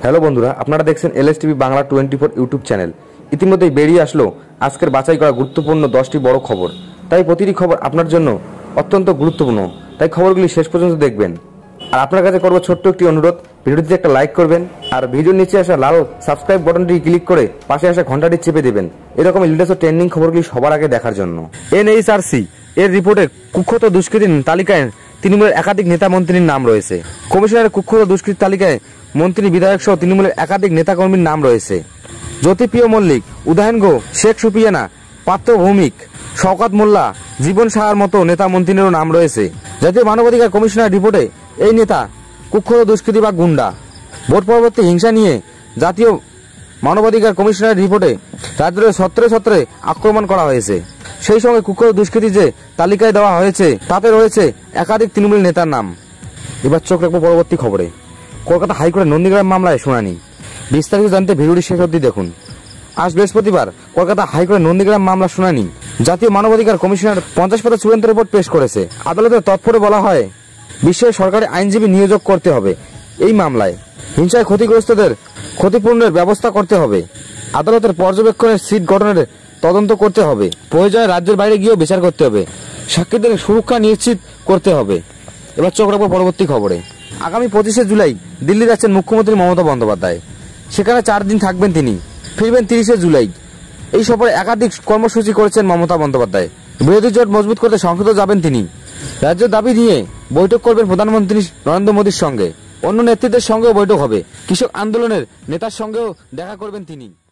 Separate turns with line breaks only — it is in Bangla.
হ্যালো বন্ধুরা, আপনারা দেখছেন এলএসটিভি বাংলা 24 ইউটিউব চ্যানেল। ইতিমধ্যেই বেরিয়ে আসলো আজকের বাছাই করা গুরুত্বপূর্ণ 10টি বড় খবর। তাই প্রতিটি খবর আপনার জন্য অত্যন্ত গুরুত্বপূর্ণ, তাই খবরগুলি শেষ পর্যন্ত দেখবেন। আর আপনার কাছে করব ছোট্ট একটি অনুরোধ, ভিডিওটিতে একটা লাইক করবেন আর ভিডিওর নিচে আসা লাল সাবস্ক্রাইব বাটনটি ক্লিক করে পাশে আসা ঘন্টাটি চেপে দেবেন, এরকম লেটেস্ট ও ট্রেন্ডিং খবরগুলি সবার আগে দেখার জন্য। এনএইচআরসি এর রিপোর্টে কুখ্যাত দুষ্কৃতীর তালিকায় তৃণমূলের একাধিক নেতা মন্ত্রীর নাম রয়েছে। কমিশনের কুখ্যাত দুষ্কৃতীর তালিকায় মন্ত্রী, বিধায়ক সহ তৃণমূলের একাধিক নেতাকর্মীর নাম রয়েছে। জ্যোতিপ্রিয় মল্লিক, উদয়ন গো, শেখ সুফিয়ানা, পাত্র ভৌমিক, শওকত মোল্লা, জীবন সাহার মতো নেতা মন্ত্রীদেরও নাম রয়েছে। জাতীয় মানবাধিকার কমিশনের রিপোর্টে এই নেতা কুখ্যাত দুষ্কৃতী বা গুন্ডা। ভোট পরবর্তী হিংসা নিয়ে জাতীয় মানবাধিকার কমিশনের রিপোর্টে রাজ্যের ছত্রে ছত্রে আক্রমণ করা হয়েছে। সেই সঙ্গে কুখ্যাত দুষ্কৃতী যে তালিকায় দেওয়া হয়েছে তাতে রয়েছে একাধিক তৃণমূল নেতার নাম। এবার চোখ রাখবো পরবর্তী খবরে। কলকাতা হাইকোর্টের নন্দীগ্রাম মামলায় শুনানি। বিস্তারিত জানতে ভিডিওটি শেষ অবধি দেখুন। আজ বৃহস্পতিবার কলকাতা হাইকোর্টের নন্দীগ্রাম মামলা শুনানি। জাতীয় মানবাধিকার কমিশনের 50 পাতা চূড়ান্ত রিপোর্ট পেশ করেছে। আদালতের তৎপরে বলা হয়, বিশ্বের সরকারি আইনজীবী নিয়োগ করতে হবে। এই মামলায় হিংসায় ক্ষতিগ্রস্তদের ক্ষতিপূরণের ব্যবস্থা করতে হবে। আদালতের পর্যবেক্ষণের সিট গঠনের তদন্ত করতে হবে। প্রয়োজনে রাজ্যের বাইরে গিয়েও বিচার করতে হবে। সাক্ষীদের সুরক্ষা নিশ্চিত করতে হবে। এবার চোখ রাখবো পরবর্তী খবরে। আগামী 25শে জুলাই দিল্লি যাচ্ছেন মুখ্যমন্ত্রী মমতা বন্দ্যোপাধ্যায়। সেখানে 4 দিন থাকবেন তিনি, ফিরবেন 30শে জুলাই। এই সফরে একাধিক কর্মসূচি করেছেন মমতা বন্দ্যোপাধ্যায়। বিরোধী জোট মজবুত করতে সংসদে যাবেন তিনি। রাজ্যের দাবি নিয়ে বৈঠক করবেন প্রধানমন্ত্রী নরেন্দ্র মোদীর সঙ্গে। অন্য নেতৃত্বের সঙ্গেও বৈঠক হবে। কৃষক আন্দোলনের নেতার সঙ্গেও দেখা করবেন তিনি।